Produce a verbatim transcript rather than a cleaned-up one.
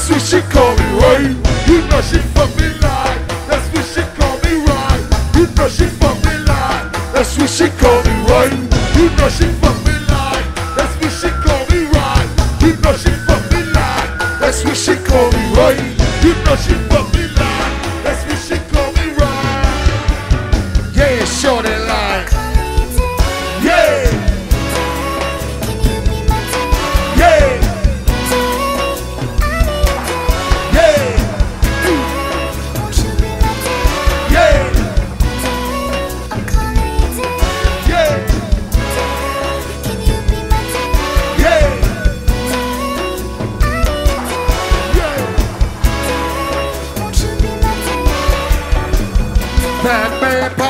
That's what she call me, right? You know she fuck me like. That's what she call me, right? You know she fuck me like. That's what she call me, right? You know she fuck me like. That's what she call me, right? You know she fuck me like. That's what she call me, right? You know she fuck me like. That's what she call me, right? Yeah, shorty like. Yeah. Yeah. Bad man.